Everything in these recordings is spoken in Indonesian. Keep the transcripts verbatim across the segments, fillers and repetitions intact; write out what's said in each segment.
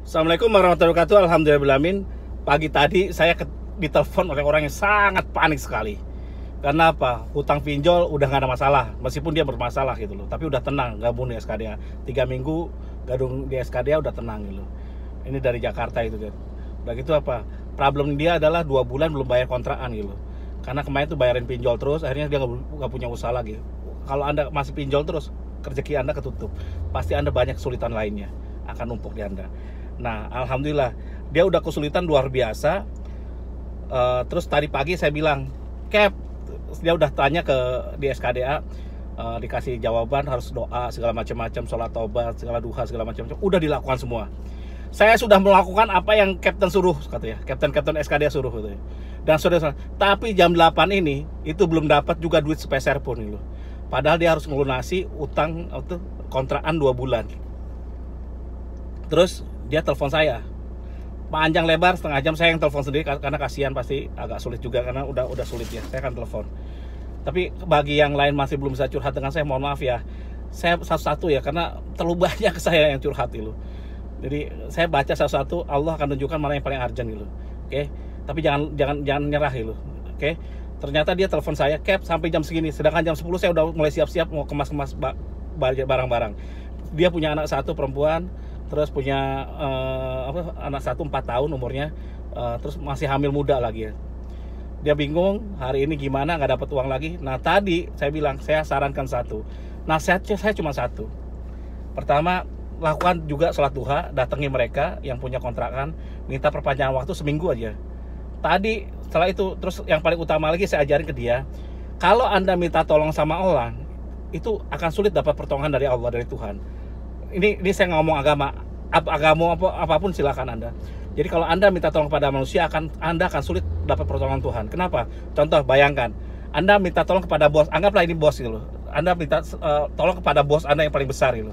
Assalamualaikum warahmatullahi wabarakatuh. Alhamdulillahirrahmanirrahim. Pagi tadi saya ditelepon oleh orang yang sangat panik sekali. Karena apa? Hutang pinjol udah nggak ada masalah, meskipun dia bermasalah gitu loh. Tapi udah tenang, gabung di S K D A. Tiga minggu gabung di S K D A udah tenang gitu loh. Ini dari Jakarta itu kan. Udah gitu apa? Problem dia adalah dua bulan belum bayar kontrakan gitu loh. Karena kemarin tuh bayarin pinjol terus, akhirnya dia nggak punya usaha lagi. Kalau Anda masih pinjol terus, rezeki Anda ketutup. Pasti Anda banyak kesulitan lainnya akan numpuk di Anda. Nah, alhamdulillah dia udah kesulitan luar biasa. Uh, terus tadi pagi saya bilang, Cap, dia udah tanya ke di S K D A, uh, dikasih jawaban harus doa segala macam-macam, sholat taubat, segala duha segala macam-macam. Udah dilakukan semua. Saya sudah melakukan apa yang Kapten suruh, katanya. Kapten-kapten S K D A suruh, katanya. Dan sudah, tapi jam delapan ini itu belum dapat juga duit sepeser pun gitu. Padahal dia harus melunasi utang itu kontrakan dua bulan. Terus dia telepon saya panjang lebar setengah jam, saya yang telepon sendiri karena kasihan, pasti agak sulit juga karena udah udah sulit ya, saya akan telepon. Tapi bagi yang lain masih belum bisa curhat dengan saya, mohon maaf ya, saya satu-satu ya, karena terlalu banyak saya yang curhat itu. Jadi saya baca satu-satu, Allah akan tunjukkan mana yang paling urgent gitu. Oke, tapi jangan jangan jangan nyerah gitu. Oke, ternyata dia telepon saya, Cap, sampai jam segini, sedangkan jam sepuluh saya udah mulai siap-siap mau kemas-kemas barang-barang. Dia punya anak satu perempuan, terus punya uh, apa, anak satu empat tahun umurnya, uh, terus masih hamil muda lagi ya. Dia bingung hari ini gimana, nggak dapat uang lagi. Nah tadi saya bilang, saya sarankan satu, nasihatnya saya cuma satu. Pertama, lakukan juga sholat duha, datangi mereka yang punya kontrakan, minta perpanjangan waktu seminggu aja. Tadi setelah itu, terus yang paling utama lagi saya ajarin ke dia, kalau Anda minta tolong sama orang, itu akan sulit dapat pertolongan dari Allah, dari Tuhan. Ini, ini saya ngomong agama, apa agama apa, apapun silakan Anda. Jadi kalau Anda minta tolong kepada manusia, akan Anda akan sulit dapat pertolongan Tuhan. Kenapa? Contoh, bayangkan Anda minta tolong kepada bos, anggaplah ini bos gitu loh. Anda minta uh, tolong kepada bos Anda yang paling besar gitu.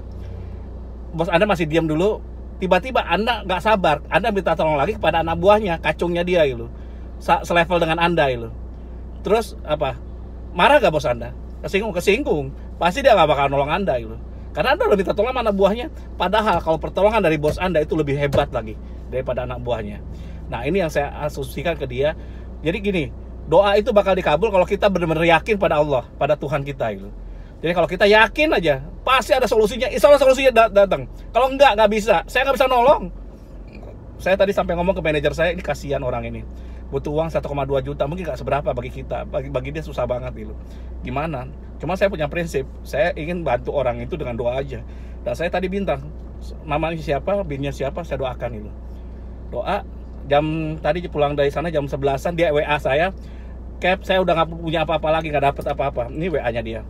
Bos Anda masih diam dulu, tiba-tiba Anda nggak sabar, Anda minta tolong lagi kepada anak buahnya, kacungnya dia gitu, selevel dengan Anda gitu. Terus apa? Marah gak bos Anda? Kesinggung, kesinggung. Pasti dia nggak bakal nolong Anda gitu. Karena Anda udah minta tolong anak buahnya. Padahal kalau pertolongan dari bos Anda itu lebih hebat lagi daripada anak buahnya. Nah ini yang saya asumsikan ke dia. Jadi gini, doa itu bakal dikabul kalau kita benar-benar yakin pada Allah, pada Tuhan kita gitu. Jadi kalau kita yakin aja, pasti ada solusinya. Insya Allah solusinya datang. Kalau enggak, nggak bisa. Saya nggak bisa nolong. Saya tadi sampai ngomong ke manajer saya, ini kasihan orang ini, butuh uang satu koma dua juta, mungkin nggak seberapa bagi kita, bagi, bagi dia susah banget gitu. Gimana? Cuma saya punya prinsip, saya ingin bantu orang itu dengan doa aja. Dan saya tadi bintang, namanya siapa, binnya siapa, saya doakan itu. Doa, jam tadi pulang dari sana jam sebelasan, dia W A saya, Cap, saya udah nggak punya apa-apa lagi, nggak dapet apa-apa. Ini W A-nya dia.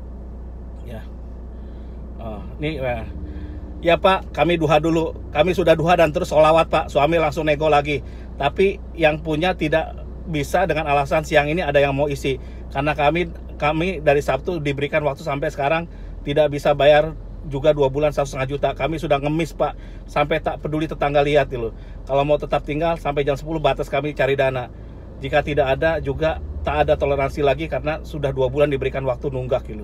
Ya, oh, ini W A. Ya Pak, kami duha dulu. Kami sudah duha dan terus sholawat Pak. Suami langsung nego lagi. Tapi yang punya tidak bisa dengan alasan siang ini ada yang mau isi. Karena kami kami dari Sabtu diberikan waktu sampai sekarang tidak bisa bayar juga dua bulan satu setengah juta. Kami sudah ngemis Pak. Sampai tak peduli tetangga lihat loh. Kalau mau tetap tinggal sampai jam sepuluh batas kami cari dana. Jika tidak ada juga tak ada toleransi lagi karena sudah dua bulan diberikan waktu nunggak gitu.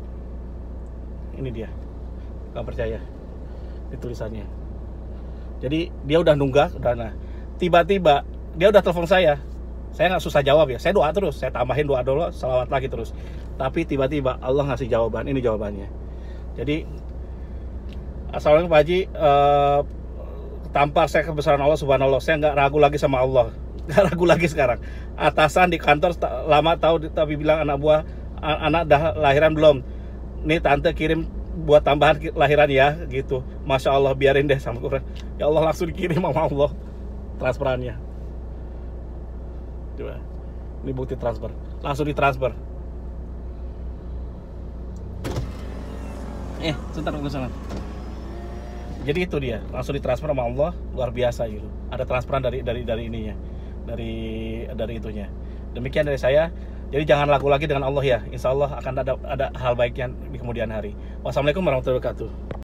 Ini dia. Gak percaya. Di tulisannya. Jadi dia udah nunggak, udah nah. Tiba-tiba dia udah telepon saya. Saya nggak susah jawab ya. Saya doa terus, saya tambahin doa dulu, salawat lagi terus. Tapi tiba-tiba Allah ngasih jawaban. Ini jawabannya. Jadi assalamualaikum Pak Haji, uh, tampar saya kebesaran Allah subhanallah. Saya nggak ragu lagi sama Allah. Nggak ragu lagi sekarang. Atasan di kantor lama tahu tapi bilang anak buah, anak dah lahiran belum. Nih tante kirim buat tambahan lahiran ya gitu. Masya Allah, biarin deh sama Quran. Ya Allah, langsung dikirim sama Allah transferannya. Coba, ini bukti transfer, langsung ditransfer. Eh, sebentar ke sana. Jadi itu dia, langsung ditransfer sama Allah, luar biasa gitu. Ada transferan dari dari dari ininya, dari dari itunya. Demikian dari saya. Jadi jangan ragu lagi dengan Allah ya. Insya Allah akan ada ada hal baiknya di kemudian hari. Wassalamualaikum warahmatullahi wabarakatuh.